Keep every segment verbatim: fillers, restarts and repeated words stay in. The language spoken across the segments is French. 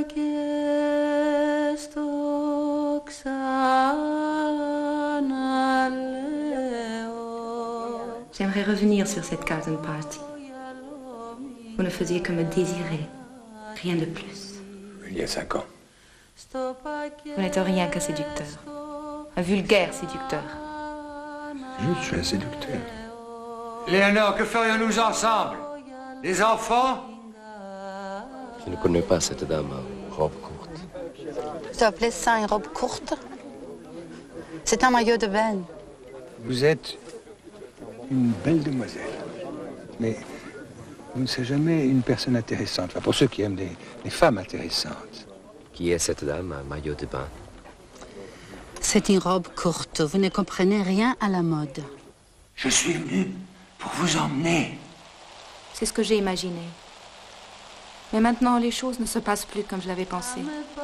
J'aimerais revenir sur cette garden party. Vous ne faisiez que me désirer, rien de plus. Il y a cinq ans. Vous n'êtes rien qu'un séducteur, un vulgaire séducteur. Je suis un séducteur. Léonore, que ferions-nous ensemble? Des enfants? Je ne connais pas cette dame en robe courte. Tu appelais ça une robe courte? C'est un maillot de bain. Vous êtes une belle demoiselle, mais vous ne serez jamais une personne intéressante. Enfin, pour ceux qui aiment les, les femmes intéressantes. Qui est cette dame en maillot de bain? C'est une robe courte. Vous ne comprenez rien à la mode. Je suis venu pour vous emmener. C'est ce que j'ai imaginé. Mais maintenant, les choses ne se passent plus comme je l'avais pensé.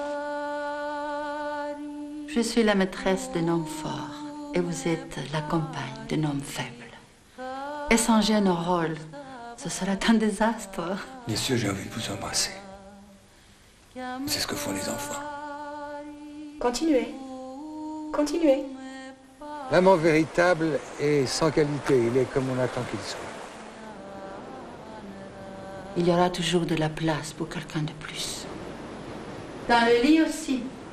Je suis la maîtresse d'un homme fort et vous êtes la compagne d'un homme faible. Échanger nos rôles, ce serait un désastre. Bien sûr, j'ai envie de vous embrasser. C'est ce que font les enfants. Continuez. Continuez. L'amant véritable est sans qualité. Il est comme on attend qu'il soit. Il y aura toujours de la place pour quelqu'un de plus. Dans le lit aussi.